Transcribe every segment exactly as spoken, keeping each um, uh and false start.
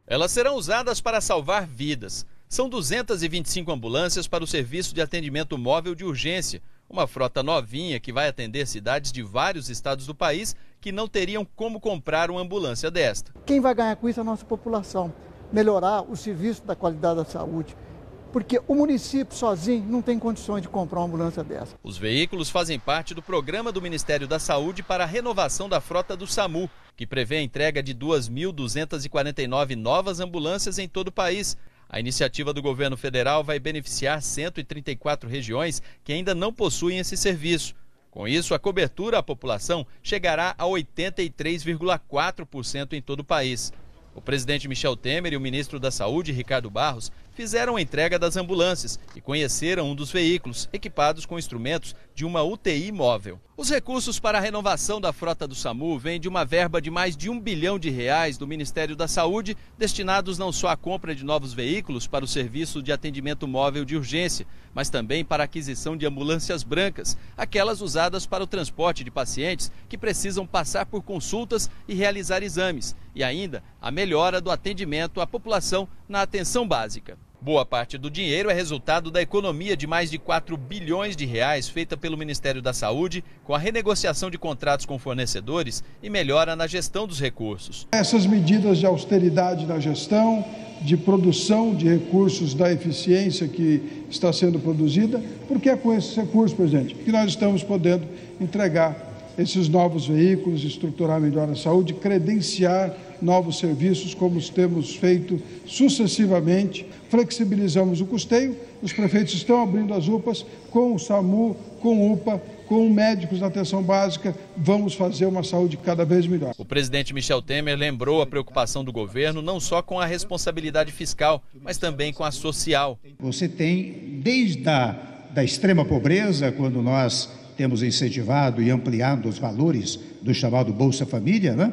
Elas serão usadas para salvar vidas. São duzentas e vinte e cinco ambulâncias para o serviço de atendimento móvel de urgência, uma frota novinha que vai atender cidades de vários estados do país que não teriam como comprar uma ambulância desta. Quem vai ganhar com isso é a nossa população, melhorar o serviço da qualidade da saúde, porque o município sozinho não tem condições de comprar uma ambulância dessa. Os veículos fazem parte do programa do Ministério da Saúde para a renovação da frota do SAMU, que prevê a entrega de duas mil duzentas e quarenta e nove novas ambulâncias em todo o país. A iniciativa do governo federal vai beneficiar cento e trinta e quatro regiões que ainda não possuem esse serviço. Com isso, a cobertura à população chegará a oitenta e três vírgula quatro por cento em todo o país. O presidente Michel Temer e o ministro da Saúde, Ricardo Barros, fizeram a entrega das ambulâncias e conheceram um dos veículos, equipados com instrumentos de uma U T I móvel. Os recursos para a renovação da frota do SAMU vêm de uma verba de mais de um bilhão de reais do Ministério da Saúde, destinados não só à compra de novos veículos para o serviço de atendimento móvel de urgência, mas também para a aquisição de ambulâncias brancas, aquelas usadas para o transporte de pacientes que precisam passar por consultas e realizar exames, e ainda a melhora do atendimento à população na atenção básica. Boa parte do dinheiro é resultado da economia de mais de quatro bilhões de reais feita pelo Ministério da Saúde com a renegociação de contratos com fornecedores e melhora na gestão dos recursos. Essas medidas de austeridade na gestão, de produção de recursos da eficiência que está sendo produzida, porque é com esses recursos, presidente, que nós estamos podendo entregar esses novos veículos, estruturar melhor a saúde, credenciar novos serviços, como temos feito sucessivamente. Flexibilizamos o custeio, os prefeitos estão abrindo as U P As, com o SAMU, com o U P A, com médicos da atenção básica, vamos fazer uma saúde cada vez melhor. O presidente Michel Temer lembrou a preocupação do governo não só com a responsabilidade fiscal, mas também com a social. Você tem, desde a da extrema pobreza, quando nós temos incentivado e ampliado os valores do chamado Bolsa Família, né?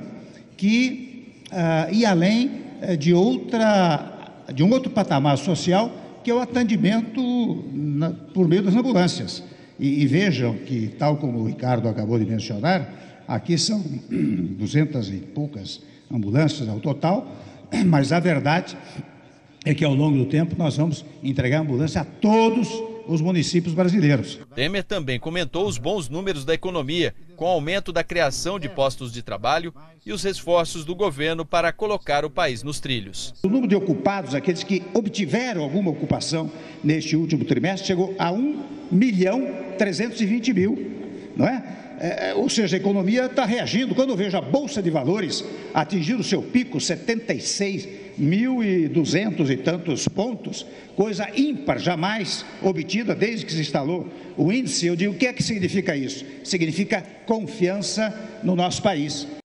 que uh, e além uh, de outra de um outro patamar social, que é o atendimento na, por meio das ambulâncias. E, e vejam que, tal como o Ricardo acabou de mencionar, aqui são duzentas e poucas ambulâncias ao total, mas a verdade é que ao longo do tempo nós vamos entregar ambulância a todos os municípios brasileiros. Temer também comentou os bons números da economia, com o aumento da criação de postos de trabalho e os esforços do governo para colocar o país nos trilhos. O número de ocupados, aqueles que obtiveram alguma ocupação neste último trimestre, chegou a um milhão trezentos e vinte mil, não é? É, ou seja, a economia está reagindo. Quando eu vejo a Bolsa de Valores atingir o seu pico, setenta e seis mil e duzentos e tantos pontos, coisa ímpar, jamais obtida desde que se instalou o índice, eu digo, o que é que significa isso? Significa confiança no nosso país.